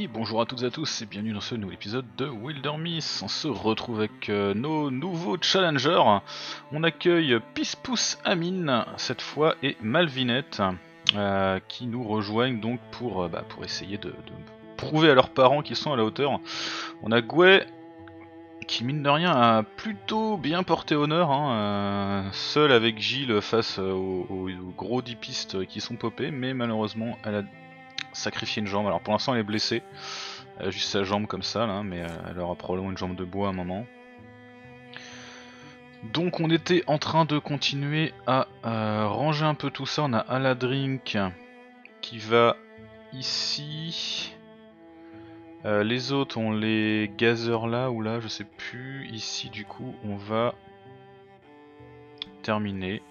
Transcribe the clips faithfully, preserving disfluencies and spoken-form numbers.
Et bonjour à toutes et à tous et bienvenue dans ce nouvel épisode de Wildermyth. On se retrouve avec euh, nos nouveaux challengers. On accueille Pispous Amine cette fois et Malvinette euh, qui nous rejoignent donc pour, euh, bah, pour essayer de, de prouver à leurs parents qu'ils sont à la hauteur. On a Gouet qui mine de rien a plutôt bien porté honneur, hein, euh, seul avec Gilles face aux, aux, aux gros dipistes qui sont popés, mais malheureusement elle a sacrifié une jambe. Alors pour l'instant elle est blessée, elle a juste sa jambe comme ça là, mais elle aura probablement une jambe de bois à un moment. Donc on était en train de continuer à euh, ranger un peu tout ça. On a Aladrink qui va ici. Euh, les autres ont les gazers là ou là, je sais plus. Ici du coup on va terminer.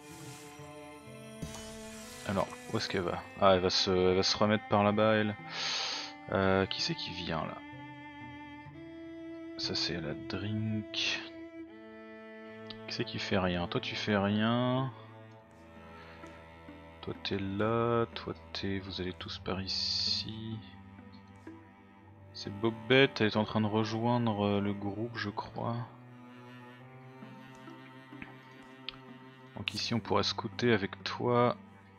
Alors où est-ce qu'elle va? Ah elle va se, elle va se remettre par là-bas elle. Euh, qui c'est qui vient là? Ça c'est la drink. Qui c'est qui fait rien? Toi tu fais rien. Toi t'es là, toi t'es... Vous allez tous par ici. C'est Bobette, elle est en train de rejoindre le groupe je crois. Donc ici on pourrait scouter avec toi.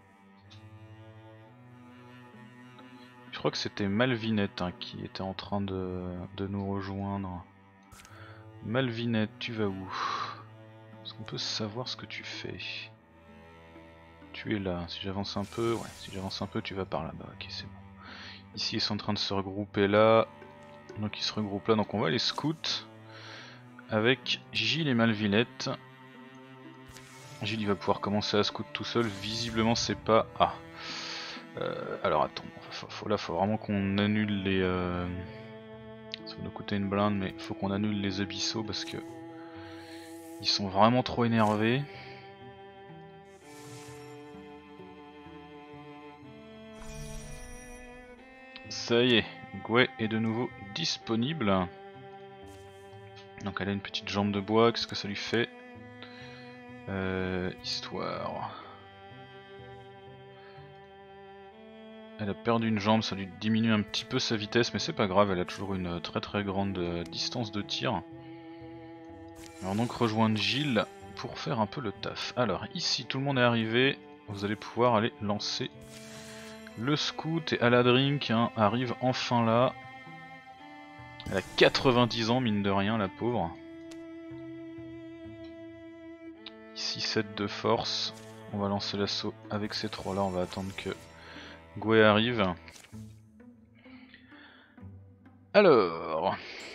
Je crois que c'était Malvinette hein, qui était en train de, de nous rejoindre. Malvinette, tu vas où? Est-ce qu'on peut savoir ce que tu fais? Tu es là, si j'avance un peu, ouais, si j'avance un peu tu vas par là-bas, ok c'est bon. Ici ils sont en train de se regrouper là, donc ils se regroupent là, donc on va les scout avec Gilles et Malvinette. Gilles il va pouvoir commencer à scout tout seul, visiblement c'est pas... Ah euh, alors attends, faut, faut, là faut vraiment qu'on annule les... Euh... Ça va nous coûter une blinde mais faut qu'on annule les abyssaux parce que... Ils sont vraiment trop énervés. Ça y est, Gouet est de nouveau disponible. Donc elle a une petite jambe de bois, qu'est-ce que ça lui fait? euh, Histoire. Elle a perdu une jambe, ça lui diminue un petit peu sa vitesse, mais c'est pas grave, elle a toujours une très très grande euh, distance de tir. Alors donc rejoindre Gilles pour faire un peu le taf. Alors ici tout le monde est arrivé, vous allez pouvoir aller lancer le scout et Aladrink hein, arrive enfin là. Elle a quatre-vingt-dix ans mine de rien la pauvre. Ici sept de force, on va lancer l'assaut avec ces trois là, on va attendre que Gouet arrive. Alors...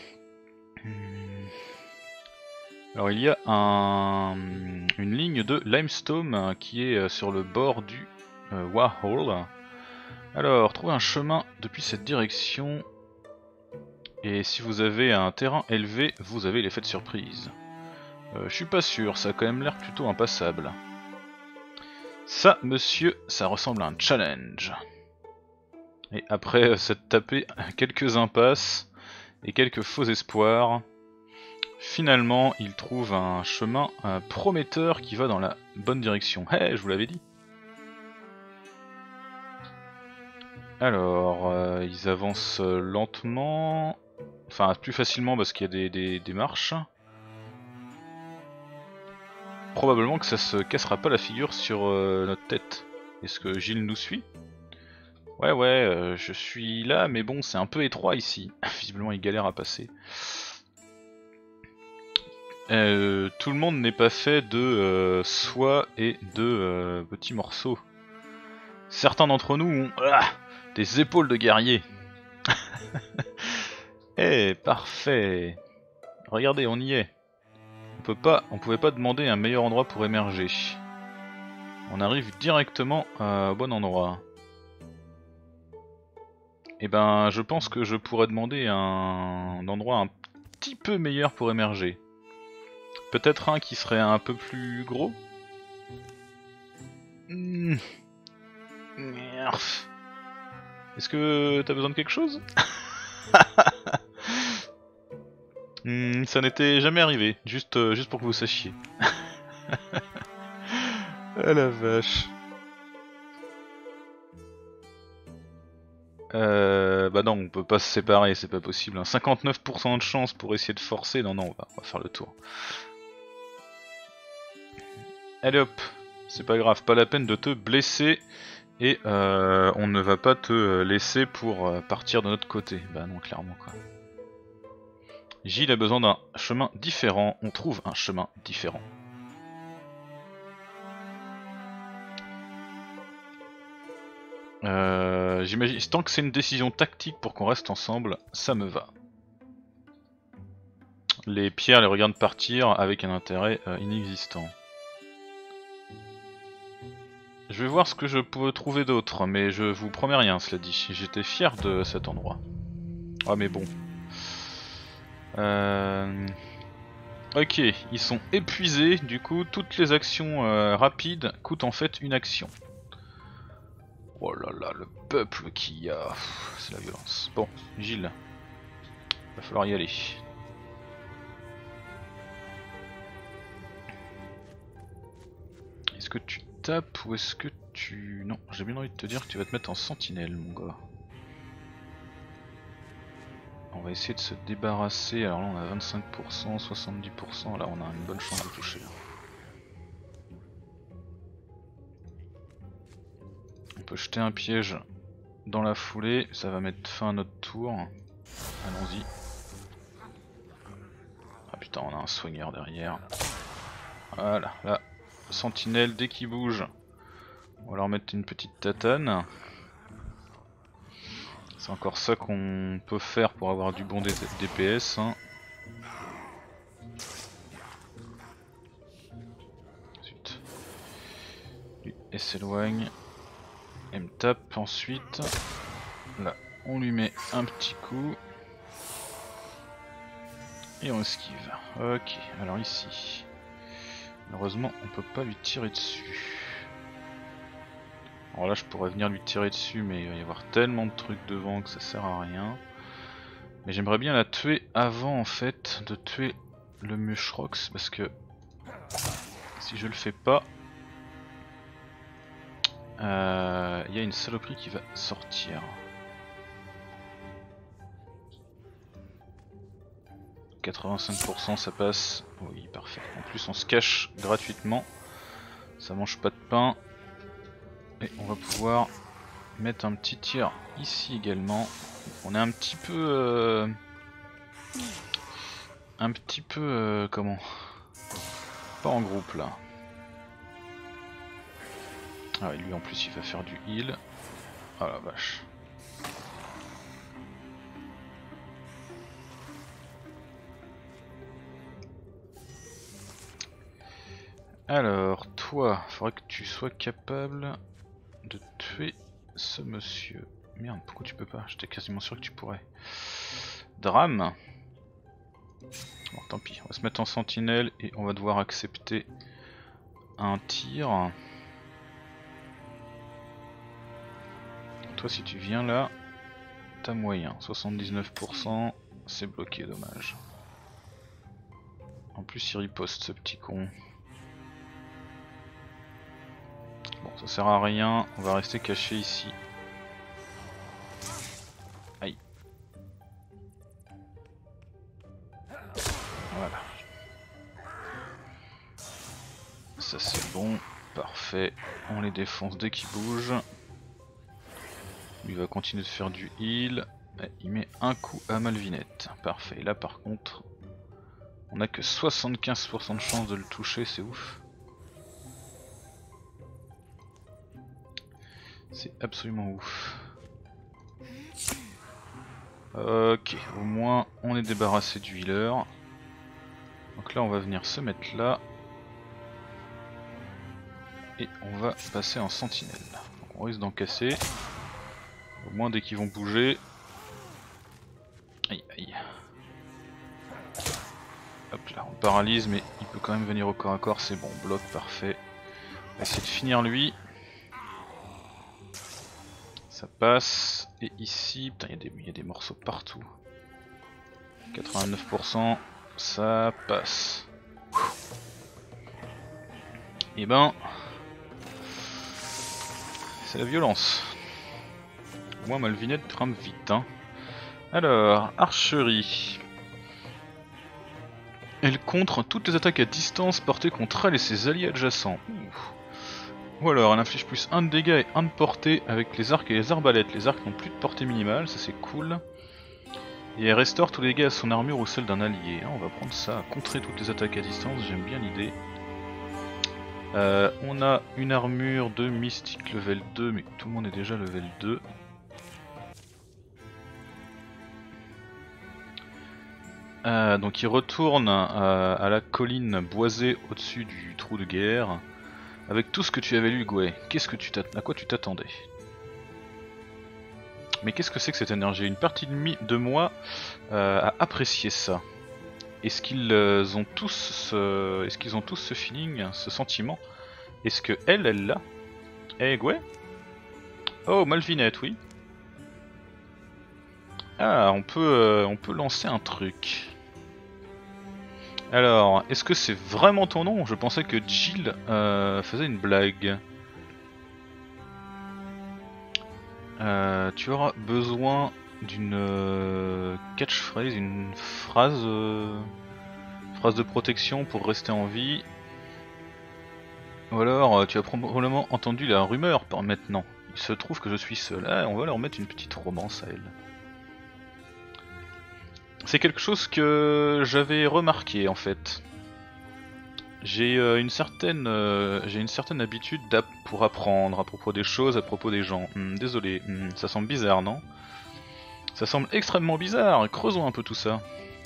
Alors il y a un, une ligne de limestone qui est sur le bord du euh, Warhol. Alors trouvez un chemin depuis cette direction et si vous avez un terrain élevé vous avez l'effet de surprise. Euh, je suis pas sûr, ça a quand même l'air plutôt impassable. Ça monsieur, ça ressemble à un challenge. Et après s'être tapé quelques impasses et quelques faux espoirs, finalement, il trouve un chemin euh, prometteur qui va dans la bonne direction. Hé, hey, je vous l'avais dit. Alors, euh, ils avancent lentement. Enfin, plus facilement parce qu'il y a des, des, des marches. Probablement que ça se cassera pas la figure sur euh, notre tête. Est-ce que Gilles nous suit? Ouais, ouais, euh, je suis là, mais bon, c'est un peu étroit ici. Visiblement, il galère à passer. Euh, tout le monde n'est pas fait de euh, soie et de euh, petits morceaux. Certains d'entre nous ont ah, des épaules de guerrier. Eh, parfait. Regardez, on y est. On peut pas, on pouvait pas demander un meilleur endroit pour émerger. On arrive directement euh, au bon endroit. Et ben, je pense que je pourrais demander un, un endroit un petit peu meilleur pour émerger. Peut-être un qui serait un peu plus gros. Mmh. Merde. Est-ce que t'as besoin de quelque chose? mmh, Ça n'était jamais arrivé, juste, euh, juste pour que vous sachiez. Ah la vache. Euh, bah non, on peut pas se séparer, c'est pas possible. Hein. cinquante-neuf pour cent de chance pour essayer de forcer. Non, non, on va, on va faire le tour. Allez hop, c'est pas grave, pas la peine de te blesser. Et euh, on ne va pas te laisser pour partir de notre côté. Bah non, clairement quoi. Gilles a besoin d'un chemin différent. On trouve un chemin différent. Euh, J'imagine, tant que c'est une décision tactique pour qu'on reste ensemble, ça me va. Les pierres les regardent partir avec un intérêt euh, inexistant. Je vais voir ce que je peux trouver d'autre, mais je vous promets rien, cela dit. J'étais fier de cet endroit. Ah mais bon. Euh... Ok, ils sont épuisés, du coup toutes les actions euh, rapides coûtent en fait une action. Oh là là, le peuple qu'il y a, c'est la violence. Bon, Gilles, va falloir y aller. Est-ce que tu tapes ou est-ce que tu... Non, j'ai bien envie de te dire que tu vas te mettre en sentinelle, mon gars. On va essayer de se débarrasser, alors là on a vingt-cinq pour cent, soixante-dix pour cent, là on a une bonne chance de toucher. On peut jeter un piège dans la foulée, ça va mettre fin à notre tour. Allons-y. Ah putain, on a un soigneur derrière. Voilà, là, sentinelle dès qu'il bouge, on va leur mettre une petite tatane. C'est encore ça qu'on peut faire pour avoir du bon D P S. Hein. Ensuite, lui elle s'éloigne. Elle me tape ensuite. Là, on lui met un petit coup. Et on esquive. Ok, alors ici. Malheureusement, on peut pas lui tirer dessus. Alors là, je pourrais venir lui tirer dessus, mais il va y avoir tellement de trucs devant que ça sert à rien. Mais j'aimerais bien la tuer avant, en fait, de tuer le Mushrox, parce que si je le fais pas, il euh, y a une saloperie qui va sortir. quatre-vingt-cinq pour cent ça passe. Oui, parfait. En plus, on se cache gratuitement. Ça mange pas de pain. Et on va pouvoir mettre un petit tir ici également. On est un petit peu... Euh, un petit peu... Euh, comment pas en groupe là. Ah ouais, lui en plus il va faire du heal. Ah la vache. Alors, toi, faudrait que tu sois capable de tuer ce monsieur. Merde, pourquoi tu peux pas? J'étais quasiment sûr que tu pourrais. Drame. Bon, tant pis, on va se mettre en sentinelle et on va devoir accepter un tir. Toi, si tu viens là, t'as moyen. soixante-dix-neuf pour cent, c'est bloqué, dommage. En plus, il riposte ce petit con. Bon, ça sert à rien, on va rester caché ici. Aïe. Voilà. Ça c'est bon, parfait. On les défonce dès qu'ils bougent. Lui va continuer de faire du heal. Et il met un coup à Malvinette. Parfait. Là par contre, on a que soixante-quinze pour cent de chance de le toucher, c'est ouf. C'est absolument ouf. Ok, au moins on est débarrassé du healer. Donc là on va venir se mettre là. Et on va passer en sentinelle. Donc on risque d'en casser. Au moins dès qu'ils vont bouger. Aïe aïe. Hop là, on le paralyse mais il peut quand même venir au corps à corps, c'est bon, bloc, parfait. On va essayer de finir lui. Ça passe. Et ici, putain, il y, y a des morceaux partout. quatre-vingt-neuf pour cent, ça passe. Et ben, c'est la violence. Moi, Malvinette grimpe vite. Hein. Alors, archerie. Elle contre toutes les attaques à distance portées contre elle et ses alliés adjacents. Ouh. Ou alors, elle inflige plus un de dégâts et un de portée avec les arcs et les arbalètes. Les arcs n'ont plus de portée minimale, ça c'est cool. Et elle restaure tous les dégâts à son armure ou celle d'un allié. Ah, on va prendre ça, contrer toutes les attaques à distance, j'aime bien l'idée. Euh, on a une armure de mystique level deux, mais tout le monde est déjà level deux. Euh, donc il retourne euh, à la colline boisée au-dessus du trou de guerre. Avec tout ce que tu avais lu, Gouet, qu'est-ce que tu à quoi tu t'attendais? Mais qu'est-ce que c'est que cette énergie? Une partie de moi euh, a apprécié ça. Est-ce qu'ils euh, ont tous ce... est-ce qu'ils ont tous ce feeling, ce sentiment? Est-ce que elle, elle l'a? Eh Gouet? Oh, Malvinette, oui. Ah, on peut, euh, on peut lancer un truc. Alors, est-ce que c'est vraiment ton nom? Je pensais que Jill euh, faisait une blague. Euh, tu auras besoin d'une euh, catchphrase, une phrase, euh, phrase de protection pour rester en vie. Ou alors, euh, tu as probablement entendu la rumeur par maintenant. Il se trouve que je suis seul. Ah, on va leur mettre une petite romance à elle. C'est quelque chose que j'avais remarqué en fait. J'ai euh, une certaine, euh, j'ai une certaine habitude pour apprendre à propos des choses, à propos des gens. Hmm, désolé, hmm, ça semble bizarre, non? Ça semble extrêmement bizarre. Creusons un peu tout ça.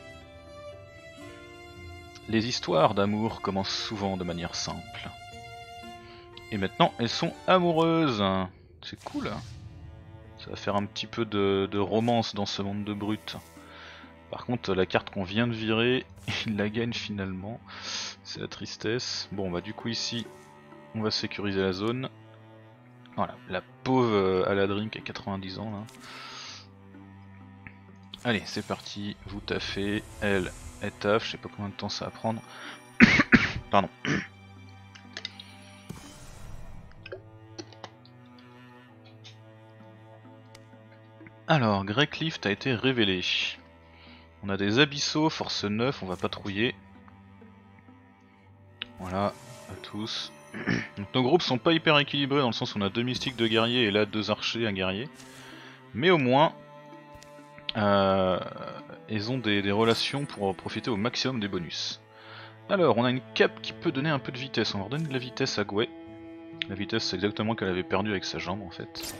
Les histoires d'amour commencent souvent de manière simple. Et maintenant, elles sont amoureuses. C'est cool. Ça va faire un petit peu de, de romance dans ce monde de brutes. Par contre, la carte qu'on vient de virer, il la gagne finalement. C'est la tristesse. Bon, bah du coup ici, on va sécuriser la zone. Voilà, la pauvre Aladrin qui a quatre-vingt-dix ans là. Allez, c'est parti, vous taffez, elle, elle taffe, je sais pas combien de temps ça va prendre. Pardon. Alors, Greycliff a été révélé. On a des abyssaux, force neuf, on va patrouiller. Voilà, à tous. Donc, nos groupes sont pas hyper équilibrés dans le sens où on a deux mystiques, deux guerriers et là deux archers, un guerrier. Mais au moins, euh, ils ont des, des relations pour profiter au maximum des bonus. Alors, on a une cape qui peut donner un peu de vitesse. On va redonner de la vitesse à Gouet. La vitesse, c'est exactement qu'elle avait perdu avec sa jambe en fait.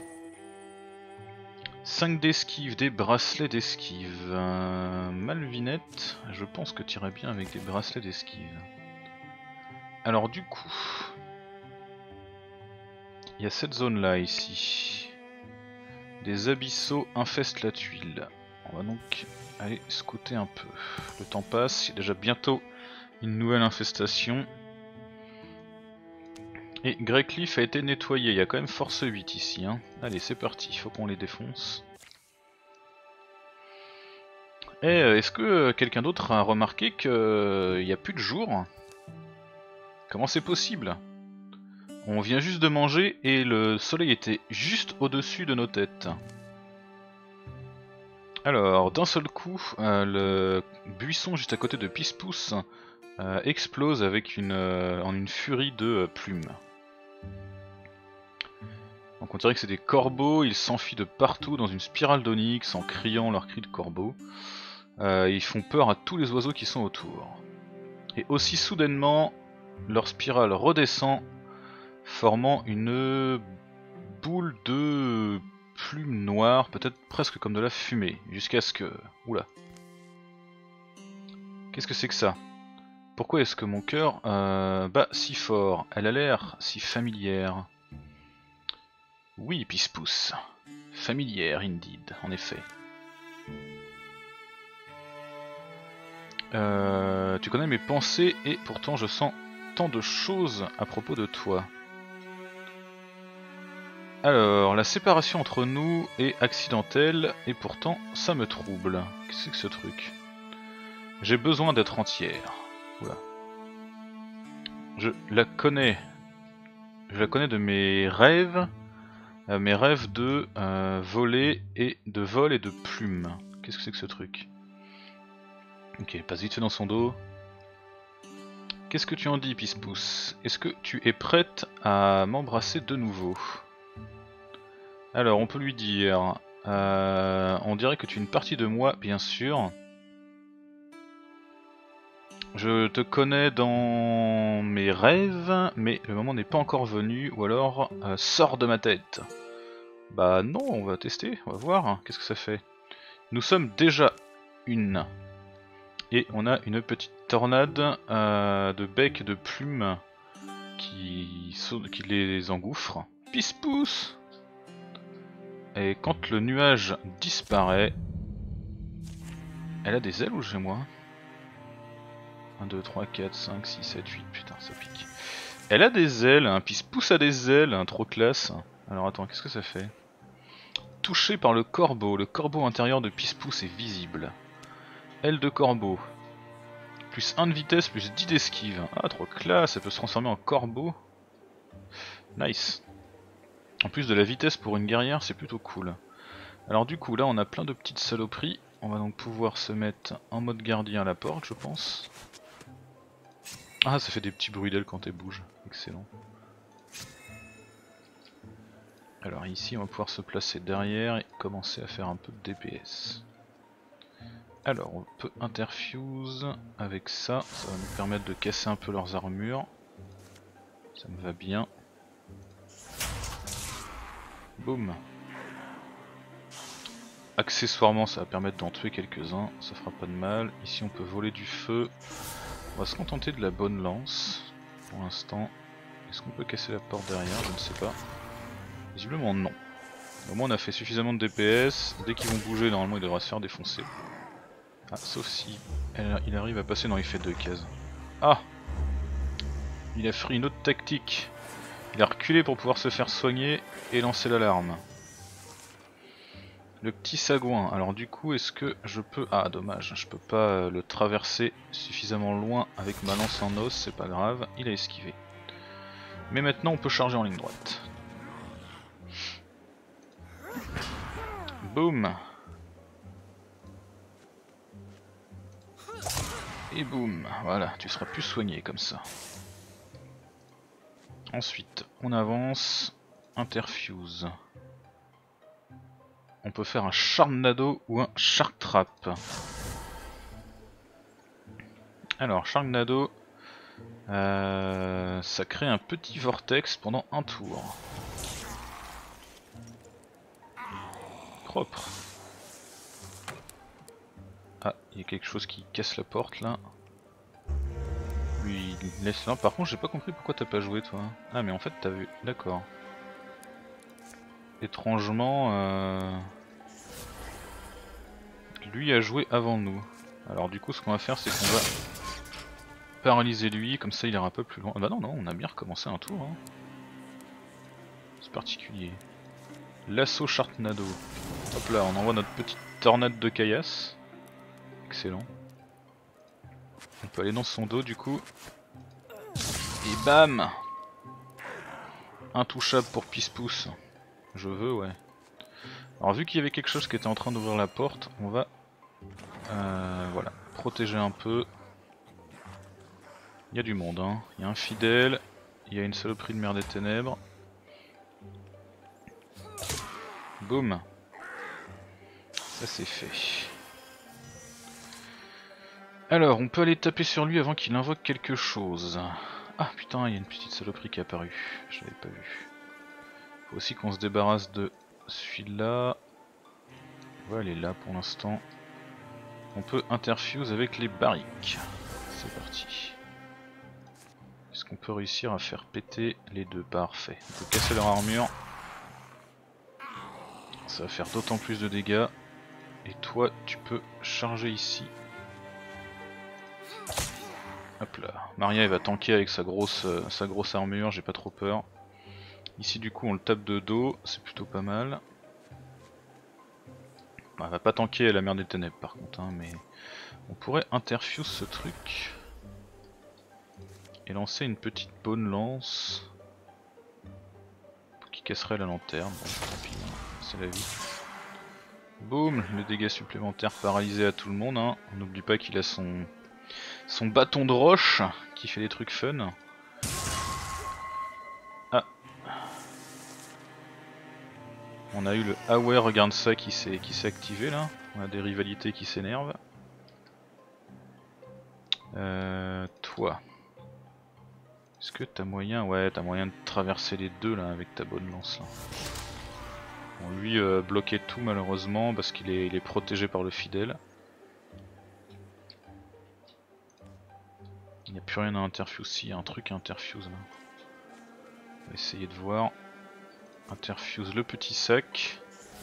cinq d'esquive, des bracelets d'esquive. Euh, Malvinette, je pense que tu irais bien avec des bracelets d'esquive. Alors du coup, il y a cette zone là ici. Des abyssaux infestent la tuile. On va donc aller scouter un peu. Le temps passe, il y a déjà bientôt une nouvelle infestation. Et Greycliff a été nettoyé, il y a quand même force huit ici. Hein. Allez, c'est parti, il faut qu'on les défonce. Et est-ce que quelqu'un d'autre a remarqué qu'il n'y a plus de jour? Comment c'est possible? On vient juste de manger et le soleil était juste au-dessus de nos têtes. Alors, d'un seul coup, euh, le buisson juste à côté de Pispousse euh, explose avec une, euh, en une furie de euh, plumes. Donc on dirait que c'est des corbeaux, ils s'enfuient de partout dans une spirale d'onyx en criant leurs cris de corbeaux. Euh, ils font peur à tous les oiseaux qui sont autour. Et aussi soudainement, leur spirale redescend, formant une boule de plumes noires, peut-être presque comme de la fumée, jusqu'à ce que... Oula. Qu'est-ce que c'est que ça? Pourquoi est-ce que mon cœur euh, bat si fort? Elle a l'air si familière. Oui, Pispousse. Familière, indeed, en effet. Euh, tu connais mes pensées et pourtant je sens tant de choses à propos de toi. Alors, la séparation entre nous est accidentelle et pourtant ça me trouble. Qu'est-ce que c'est que ce truc? J'ai besoin d'être entière. Oula. Je la connais. Je la connais de mes rêves. Euh, mes rêves de euh, voler et de vol et de plumes. Qu'est-ce que c'est que ce truc? Ok, passe vite fait dans son dos. Qu'est-ce que tu en dis, Pispousse? Est-ce que tu es prête à m'embrasser de nouveau? Alors, on peut lui dire... Euh, on dirait que tu es une partie de moi, bien sûr. Je te connais dans mes rêves, mais le moment n'est pas encore venu, ou alors euh, sors de ma tête. Bah non, on va tester, on va voir, qu'est-ce que ça fait. Nous sommes déjà une. Et on a une petite tornade euh, de bec de plumes qui, qui les engouffre. Pisse-pousse. Et quand le nuage disparaît... Elle a des ailes ou j'ai moi? un, deux, trois, quatre, cinq, six, sept, huit, putain ça pique. Elle a des ailes, un pisse-pousse a des ailes, un trop classe. Alors attends, qu'est-ce que ça fait? Touché par le corbeau, le corbeau intérieur de Pisse-pousse est visible. Aile de corbeau. Plus un de vitesse, plus dix d'esquive. Ah trop classe, elle peut se transformer en corbeau. Nice. En plus de la vitesse pour une guerrière, c'est plutôt cool. Alors du coup là on a plein de petites saloperies. On va donc pouvoir se mettre en mode gardien à la porte je pense. Ah ça fait des petits bruits d'ailes quand elle bouge. Excellent. Alors ici on va pouvoir se placer derrière et commencer à faire un peu de D P S. Alors on peut interfuse avec ça, ça va nous permettre de casser un peu leurs armures. Ça me va bien. Boum. Accessoirement ça va permettre d'en tuer quelques-uns, ça fera pas de mal. Ici on peut voler du feu. On va se contenter de la bonne lance pour l'instant. Est-ce qu'on peut casser la porte derrière? Je ne sais pas. Visiblement non. Au moins on a fait suffisamment de D P S. Dès qu'ils vont bouger normalement il devra se faire défoncer. Ah sauf si elle, il arrive à passer, non il fait deux cases. Ah! Il a fait une autre tactique. Il a reculé pour pouvoir se faire soigner et lancer l'alarme. Le petit sagouin, alors du coup est-ce que je peux... Ah dommage, je peux pas le traverser suffisamment loin avec ma lance en os, c'est pas grave, il a esquivé. Mais maintenant on peut charger en ligne droite. Boum. Et boum, voilà, tu seras plus soigné comme ça. Ensuite, on avance, interfuse. On peut faire un Sharknado ou un Shark Trap. Alors, Sharknado, euh, ça crée un petit vortex pendant un tour. Propre. Ah, il y a quelque chose qui casse la porte là. Lui, il laisse là. Par contre, j'ai pas compris pourquoi t'as pas joué toi. Ah, mais en fait, t'as vu. D'accord. Étrangement, euh... lui a joué avant nous. Alors du coup ce qu'on va faire c'est qu'on va paralyser lui, comme ça il ira un peu plus loin. Ah bah non non, on a bien recommencé un tour. Hein. C'est particulier. L'assaut Sharknado. Hop là, on envoie notre petite tornade de caillasse. Excellent. On peut aller dans son dos du coup. Et bam! Intouchable pour Pisse-pousse. Je veux ouais. Alors vu qu'il y avait quelque chose qui était en train d'ouvrir la porte, on va euh, voilà, protéger un peu. Il y a du monde, hein. Il y a un fidèle, il y a une saloperie de mer des ténèbres. Boum. Ça c'est fait. Alors, on peut aller taper sur lui avant qu'il invoque quelque chose. Ah putain, il y a une petite saloperie qui est apparue. Je l'avais pas vu. Faut aussi qu'on se débarrasse de celui-là. Voilà, elle est là pour l'instant. On peut interfuse avec les barriques. C'est parti. Est-ce qu'on peut réussir à faire péter les deux? Parfait. On peut casser leur armure. Ça va faire d'autant plus de dégâts. Et toi, tu peux charger ici. Hop là. Maria, elle va tanker avec sa grosse, euh, sa grosse armure, j'ai pas trop peur. Ici, du coup, on le tape de dos, c'est plutôt pas mal. Bon, elle va pas tanker la mer des ténèbres par contre, hein, mais on pourrait interfuse ce truc. Et lancer une petite bonne lance. Pour qu'il casserait la lanterne, bon, tant pis, hein, c'est la vie. Boum, le dégât supplémentaire paralysé à tout le monde, hein. On n'oublie pas qu'il a son, son bâton de roche qui fait des trucs fun. Ah. On a eu le ah ouais, regarde ça qui s'est qui s'est activé là. On a des rivalités qui s'énervent. Euh, toi. Est-ce que t'as moyen, ouais, t'as moyen de traverser les deux là avec ta bonne lance là. Bon, lui euh, bloquait tout malheureusement parce qu'il est, il est protégé par le fidèle. Il n'y a plus rien à interfuse, si, il y a un truc à interfuse là. On va essayer de voir. Interfuse le petit sac.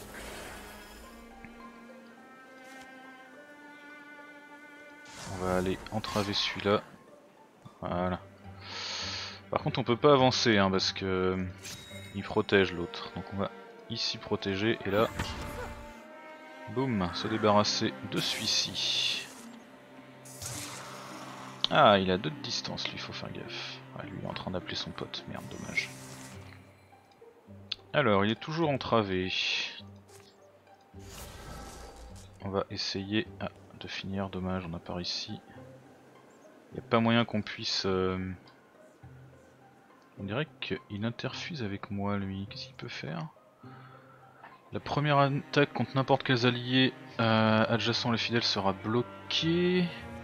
On va aller entraver celui-là. Voilà. Par contre on peut pas avancer hein, parce que il protège l'autre. Donc on va ici protéger et là, boum, se débarrasser de celui-ci. Ah, il a deux de distance, lui, faut faire gaffe. Ouais, lui il est en train d'appeler son pote, merde, dommage. Alors, il est toujours entravé. On va essayer ah, de finir, dommage, on a par ici. Il n'y a pas moyen qu'on puisse... Euh... On dirait qu'il interfuse avec moi, lui. Qu'est-ce qu'il peut faire? La première attaque contre n'importe quels alliés euh, adjacents les fidèles sera bloquée.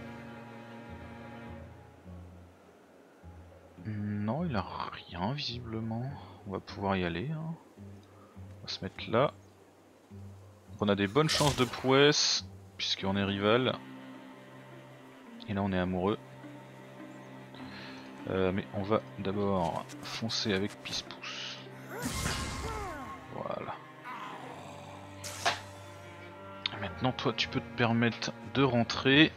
Non, il a rien visiblement. On va pouvoir y aller. Hein. On va se mettre là. On a des bonnes chances de prouesse puisqu'on est rival. Et là on est amoureux. Euh, mais on va d'abord foncer avec Pisse-Pouce. Voilà. Maintenant toi tu peux te permettre de rentrer.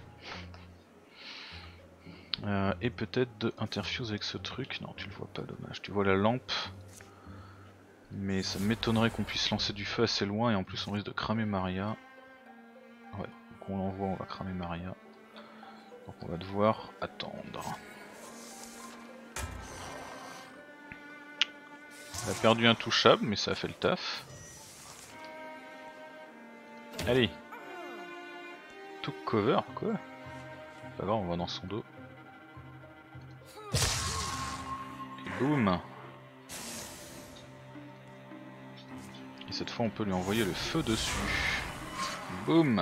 Euh, et peut-être de interfuse avec ce truc. Non, tu le vois pas, dommage. Tu vois la lampe. Mais ça m'étonnerait qu'on puisse lancer du feu assez loin et en plus on risque de cramer Maria. Ouais, donc on l'envoie, on va cramer Maria. Donc on va devoir attendre. On a perdu un touchable mais ça a fait le taf. Allez. Tout cover, quoi. Pas grave, on va dans son dos. Et boum. Et cette fois on peut lui envoyer le feu dessus. Boum.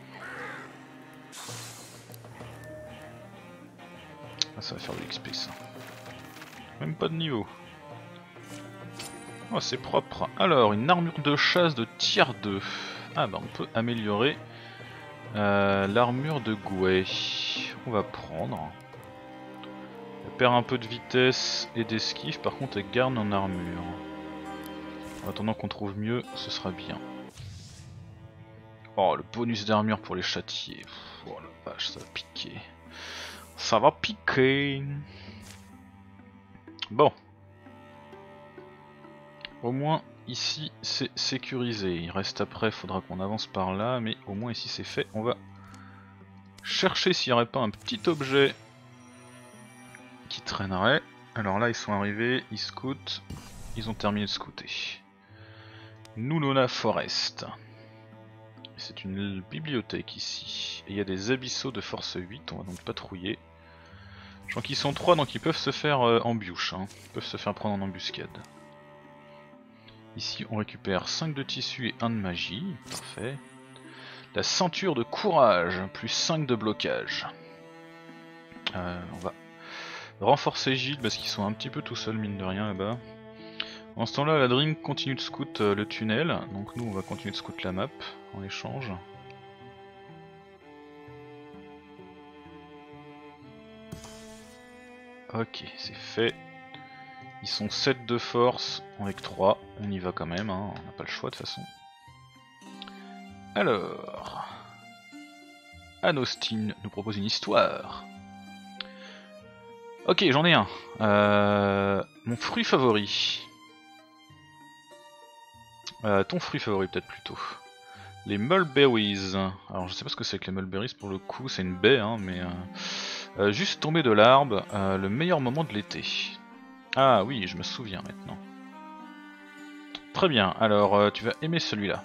Ah, ça va faire de l'X P ça. Même pas de niveau. Oh c'est propre. Alors une armure de chasse de tier deux. Ah bah on peut améliorer euh, l'armure de Gouet. On va prendre. Elle perd un peu de vitesse et d'esquive, par contre elle garde en armure. En attendant qu'on trouve mieux, ce sera bien. Oh le bonus d'armure pour les châtiers. Oh la vache, ça va piquer. Ça va piquer. Bon. Au moins ici c'est sécurisé. Il reste après, il faudra qu'on avance par là, mais au moins ici c'est fait. On va chercher s'il n'y aurait pas un petit objet qui traînerait. Alors là ils sont arrivés, ils scoutent, ils ont terminé de scouter. Nulona Forest. C'est une bibliothèque ici. Et il y a des abyssaux de force huit, on va donc patrouiller. Je crois qu'ils sont trois donc ils peuvent se faire euh, embûche, hein. Ils peuvent se faire prendre en embuscade. Ici on récupère cinq de tissu et un de magie, parfait. La ceinture de courage, plus cinq de blocage. Euh, on va renforcer Gilles parce qu'ils sont un petit peu tout seuls mine de rien là-bas. En ce temps-là, la Dream continue de scout euh, le tunnel, donc nous on va continuer de scout la map en échange. Ok, c'est fait. Ils sont sept de force, avec trois, on y va quand même, hein. On n'a pas le choix de toute façon. Alors... Anostin nous propose une histoire. Ok, j'en ai un. Euh, mon fruit favori. Euh, ton fruit favori peut-être plutôt. Les mulberries. Alors je sais pas ce que c'est que les mulberries pour le coup, c'est une baie, hein, mais... Euh, euh, juste tombé de l'arbre, euh, le meilleur moment de l'été. Ah oui, je me souviens maintenant. Très bien, alors euh, tu vas aimer celui-là.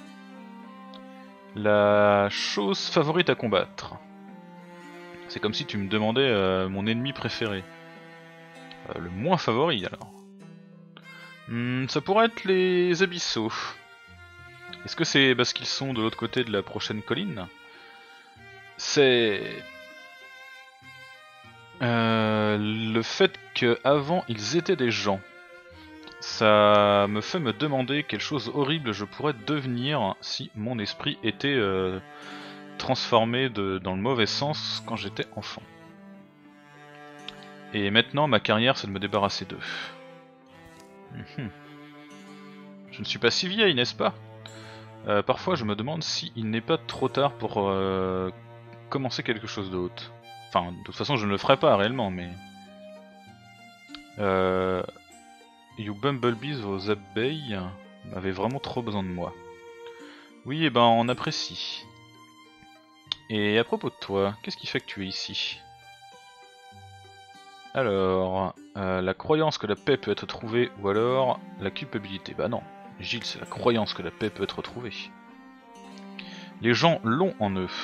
La chose favorite à combattre. C'est comme si tu me demandais euh, mon ennemi préféré. Euh, le moins favori alors. Hmm, ça pourrait être les abyssaux. Est-ce que c'est parce qu'ils sont de l'autre côté de la prochaine colline? C'est... Euh, le fait qu'avant ils étaient des gens. Ça me fait me demander quelle chose horrible je pourrais devenir si mon esprit était euh, transformé de, dans le mauvais sens quand j'étais enfant. Et maintenant ma carrière c'est de me débarrasser d'eux. Mmh. Je ne suis pas si vieille, n'est-ce pas? euh, Parfois je me demande s'il n'est pas trop tard pour euh, commencer quelque chose d'autre. Enfin, de toute façon je ne le ferai pas réellement, mais... Euh... You Bumblebees, vos abeilles, m'avaient vraiment trop besoin de moi. Oui, et eh ben on apprécie. Et à propos de toi, qu'est-ce qui fait que tu es ici? Alors, euh, la croyance que la paix peut être trouvée, ou alors la culpabilité. Bah non, Gilles, c'est la croyance que la paix peut être trouvée. Les gens l'ont en eux.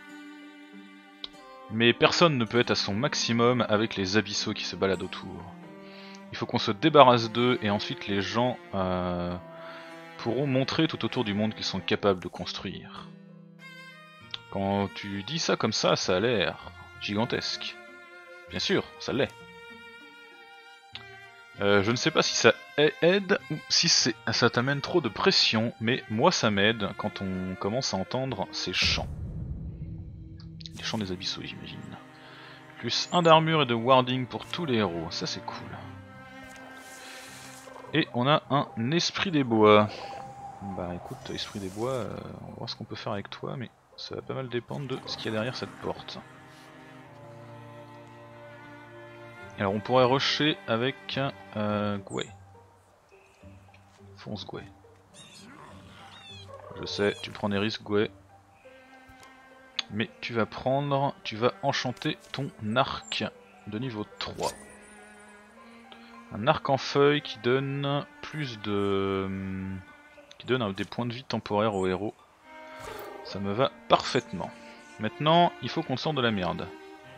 Mais personne ne peut être à son maximum avec les abyssaux qui se baladent autour. Il faut qu'on se débarrasse d'eux et ensuite les gens euh, pourront montrer tout autour du monde qu'ils sont capables de construire. Quand tu dis ça comme ça, ça a l'air gigantesque. Bien sûr, ça l'est. Euh, je ne sais pas si ça aide ou si ça t'amène trop de pression, mais moi ça m'aide quand on commence à entendre ces chants. Les chants des abyssaux, j'imagine. Plus un d'armure et de warding pour tous les héros, ça c'est cool. Et on a un esprit des bois. Bah écoute, esprit des bois, euh, on va voir ce qu'on peut faire avec toi, mais ça va pas mal dépendre de ce qu'il y a derrière cette porte. Alors on pourrait rusher avec euh, Gouet. Fonce Gouet. Je sais, tu prends des risques Gouet. Mais tu vas prendre, tu vas enchanter ton arc de niveau trois. Un arc en feuille qui donne plus de... qui donne des points de vie temporaires aux héros. Ça me va parfaitement. Maintenant, il faut qu'on sorte de la merde.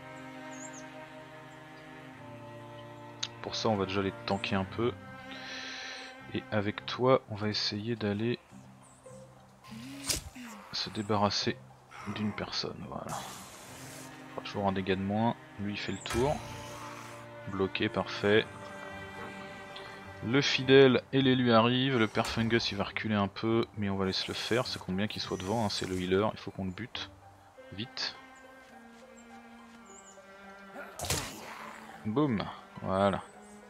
Pour ça, on va déjà les tanker un peu. Et avec toi, on va essayer d'aller se débarrasser d'une personne. Voilà. Il fera toujours un dégât de moins. Lui, il fait le tour. Bloqué, parfait. Le fidèle et l'élu arrivent. Le père Fungus, il va reculer un peu, mais on va laisser le faire. Ça compte bien qu'il soit devant, hein. C'est le healer. Il faut qu'on le bute. Vite. Boum. Voilà.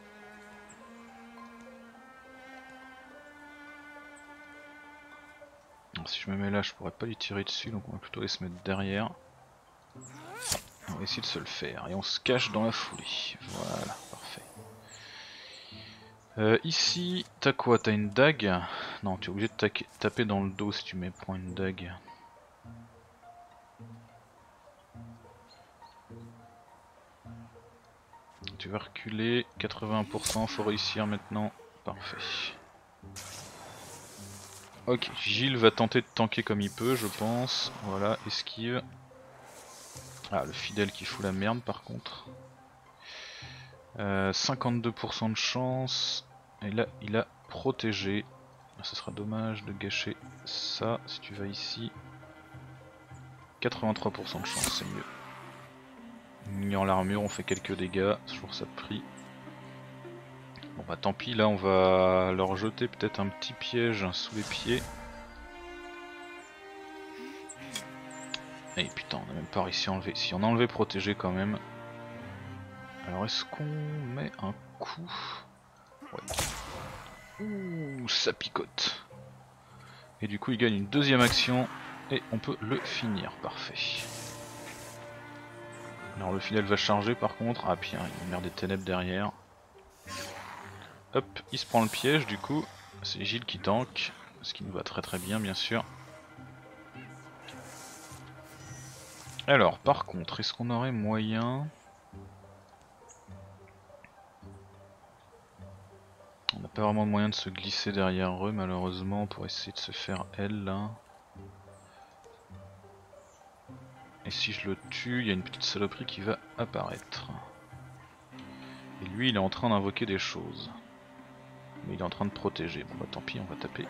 Si je me mets là, je pourrais pas lui tirer dessus, donc on va plutôt aller se mettre derrière. On va essayer de se le faire, et on se cache dans la foulée. Voilà, parfait. Euh, ici, t'as quoi? T'as une dague? Non, tu es obligé de taper dans le dos si tu mets, prends une dague. Tu vas reculer, quatre-vingts pour cent, faut réussir maintenant. Parfait. Ok, Gilles va tenter de tanker comme il peut, je pense. Voilà, esquive. Ah, le fidèle qui fout la merde par contre. Euh, cinquante-deux pour cent de chance. Et là, il a protégé. Ce sera dommage de gâcher ça si tu vas ici. quatre-vingt-trois pour cent de chance, c'est mieux. Ignorant l'armure, on fait quelques dégâts, toujours ça de prix. Bon bah tant pis, là on va leur jeter peut-être un petit piège sous les pieds. Et putain, on a même pas réussi à enlever. Si on a enlevé protégé quand même. Alors est-ce qu'on met un coup? Ouais. Ouh, ça picote. Et du coup il gagne une deuxième action et on peut le finir, parfait. Alors le fidèle va charger par contre. Ah puis hein, il y a une mer des ténèbres derrière. Hop, il se prend le piège du coup. C'est Gilles qui tank, ce qui nous va très très bien bien sûr. Alors par contre, est-ce qu'on aurait moyen... On n'a pas vraiment de moyen de se glisser derrière eux malheureusement pour essayer de se faire elle là. Et si je le tue, il y a une petite saloperie qui va apparaître. Et lui il est en train d'invoquer des choses. Mais il est en train de protéger. Bon bah tant pis, on va taper.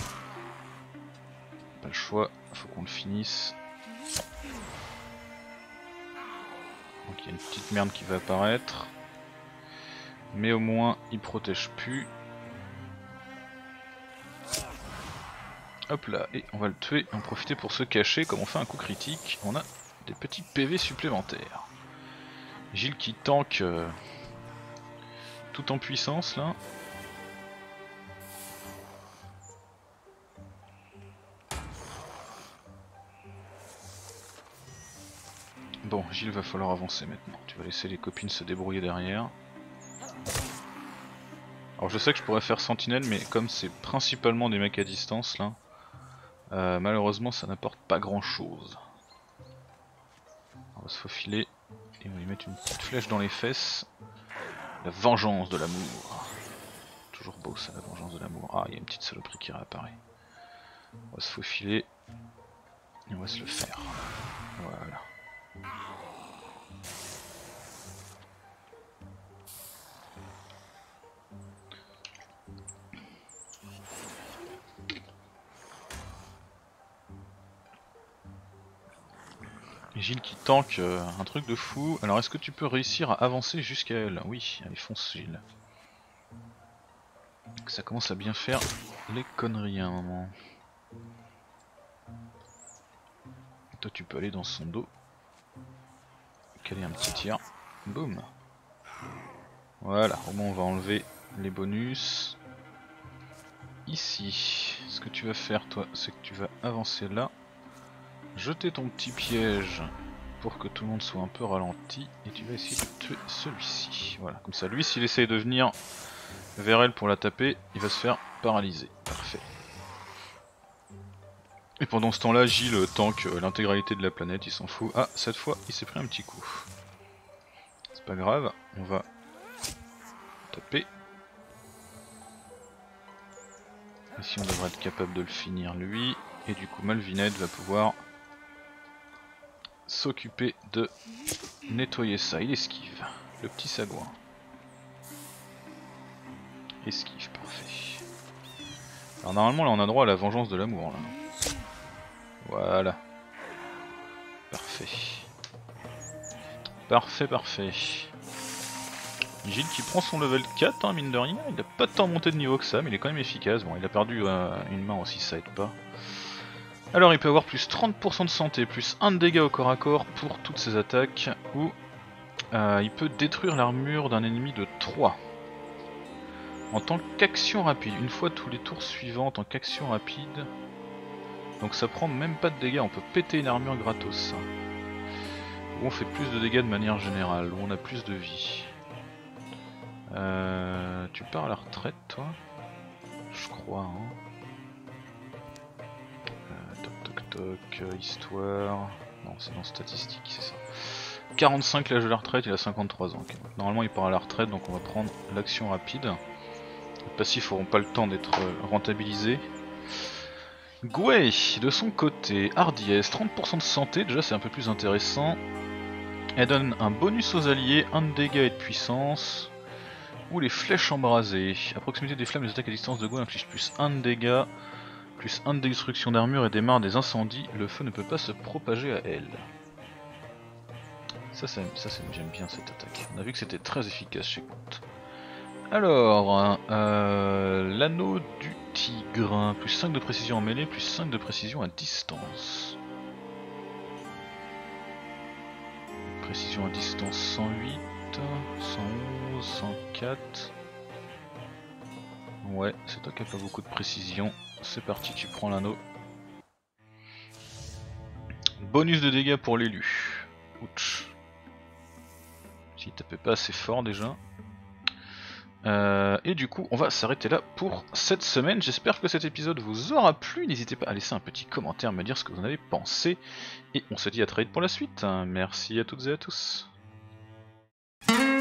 Pas le choix, faut qu'on le finisse. Donc il y a une petite merde qui va apparaître. Mais au moins il protège plus. Hop là, et on va le tuer, en profiter pour se cacher. Comme on fait un coup critique, on a des petits P V supplémentaires. Gilles qui tank euh, tout en puissance là. Bon, Gilles va falloir avancer maintenant. Tu vas laisser les copines se débrouiller derrière. Alors je sais que je pourrais faire sentinelle, mais comme c'est principalement des mecs à distance là, euh, malheureusement ça n'apporte pas grand chose. On va se faufiler et on va lui mettre une petite flèche dans les fesses. La vengeance de l'amour. Toujours beau ça, la vengeance de l'amour. Ah, il y a une petite saloperie qui réapparaît. On va se faufiler et on va se le faire. Voilà. Gilles qui tank euh, un truc de fou. Alors est-ce que tu peux réussir à avancer jusqu'à elle? Oui, allez fonce Gilles. Ça commence à bien faire les conneries à un moment. Toi tu peux aller dans son dos. Caler un petit tir. Boum. Voilà, au moins on va enlever les bonus. Ici, ce que tu vas faire toi, c'est que tu vas avancer là. Jeter ton petit piège pour que tout le monde soit un peu ralenti. Et tu vas essayer de tuer celui-ci. Voilà, comme ça lui s'il essaye de venir vers elle pour la taper, il va se faire paralyser. Parfait. Et pendant ce temps-là, Gilles tank l'intégralité de la planète, il s'en fout. Ah, cette fois, il s'est pris un petit coup. C'est pas grave, on va taper. Ici, on devrait être capable de le finir lui. Et du coup, Malvinette va pouvoir s'occuper de nettoyer ça. Il esquive, le petit sagouin. Esquive, parfait. Alors normalement là on a droit à la vengeance de l'amour là. Voilà. Parfait. Parfait, parfait. Gilles qui prend son level quatre, hein, mine de rien. Il a pas tant monté de niveau que ça, mais il est quand même efficace. Bon, il a perdu euh, une main aussi, ça aide pas. Alors il peut avoir plus trente pour cent de santé, plus un de dégâts au corps à corps pour toutes ses attaques, ou euh, il peut détruire l'armure d'un ennemi de trois. En tant qu'action rapide, une fois tous les tours suivants en tant qu'action rapide. Donc ça prend même pas de dégâts, on peut péter une armure gratos. Ou on fait plus de dégâts de manière générale, ou on a plus de vie. Euh, tu pars à la retraite toi? Je crois hein. Euh, toc toc toc, euh, histoire... Non c'est dans statistiques, c'est ça. quarante-cinq l'âge de la retraite, il a cinquante-trois ans. Okay. Normalement il part à la retraite, donc on va prendre l'action rapide. Les passifs n'auront pas le temps d'être rentabilisés. Gwei, de son côté, hardiesse, trente pour cent de santé, déjà c'est un peu plus intéressant. Elle donne un bonus aux alliés, un de dégâts et de puissance. Ou les flèches embrasées. À proximité des flammes, les attaques à distance de Gwei infligent plus un de dégâts, plus un de destruction d'armure et démarre des incendies. Le feu ne peut pas se propager à elle. Ça, ça, ça, ça j'aime bien cette attaque. On a vu que c'était très efficace chez Count. Alors, euh, l'anneau du tigre, plus cinq de précision en mêlée, plus cinq de précision à distance. Précision à distance cent huit, cent onze, cent quatre. Ouais, c'est toi qui n'as pas beaucoup de précision. C'est parti, tu prends l'anneau. Bonus de dégâts pour l'élu. Ouch. S'il tapait pas assez fort déjà. Euh, et du coup on va s'arrêter là pour cette semaine. J'espère que cet épisode vous aura plu. N'hésitez pas à laisser un petit commentaire, me dire ce que vous en avez pensé. Et on se dit à très vite pour la suite. Merci à toutes et à tous.